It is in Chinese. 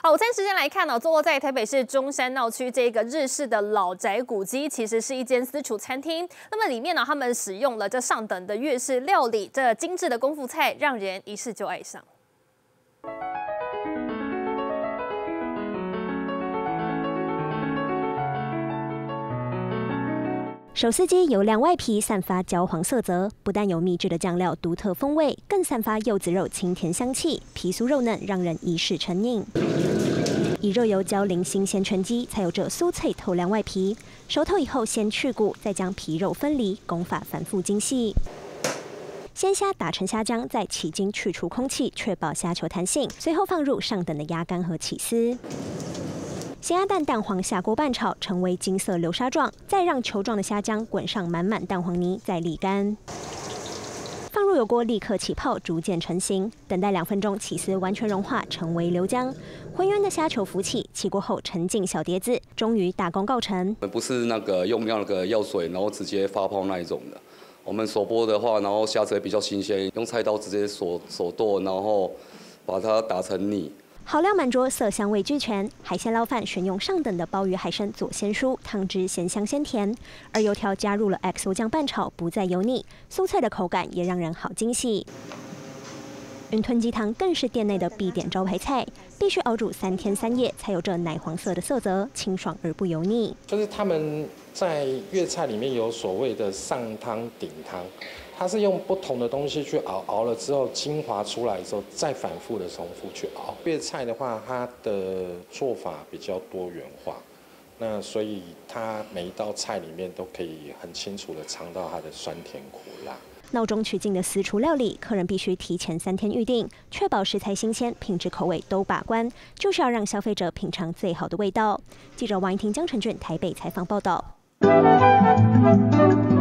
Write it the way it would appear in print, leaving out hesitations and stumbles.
好，午餐时间来看坐落在台北市中山闹区这个日式的老宅古迹，其实是一间私厨餐厅。那么里面他们使用了这上等的粤式料理，这精致的功夫菜，让人一试就爱上。 手撕鸡油亮外皮散发焦黄色泽，不但有秘制的酱料独特风味，更散发柚子肉清甜香气，皮酥肉嫩，让人一试成瘾。以热油浇淋新鲜全鸡，才有这酥脆透亮外皮。熟透以后，先去骨，再将皮肉分离，工法繁复精细。 鲜虾打成虾浆，再起筋去除空气，确保虾球弹性。随后放入上等的鸭肝和起司。 咸鸭蛋蛋黄下锅拌炒，成为金色流沙状，再让球状的虾浆滚上满满蛋黄泥，再沥干。放入油锅，立刻起泡，逐渐成型。等待2分钟，起司完全融化，成为流浆。浑圆的虾球浮起，起锅后沉进小碟子，终于大功告成。 不是用那个药水，然后直接发泡那一种的。我们手剥的话，然后虾子也比较新鲜，用菜刀直接手剁，然后把它打成泥。 好料满桌，色香味俱全。海鲜捞饭选用上等的鲍鱼海参做鲜蔬，汤汁鲜香鲜甜。而油条加入了 XO 酱拌炒，不再油腻，酥脆的口感也让人好惊喜。云吞鸡汤更是店内的必点招牌菜，必须熬煮3天3夜才有这奶黄色的色泽，清爽而不油腻。 就是他们在粤菜里面有所谓的上汤顶汤。 它是用不同的东西去熬，熬了之后精华出来之后，再反复的重复去熬。粤菜的话，它的做法比较多元化，那所以它每一道菜里面都可以很清楚的尝到它的酸甜苦辣。 闹中取静的私厨料理，客人必须提前3天预定，确保食材新鲜、品质口味都把关，就是要让消费者品尝最好的味道。记者王怡婷、江晨俊台北采访报道。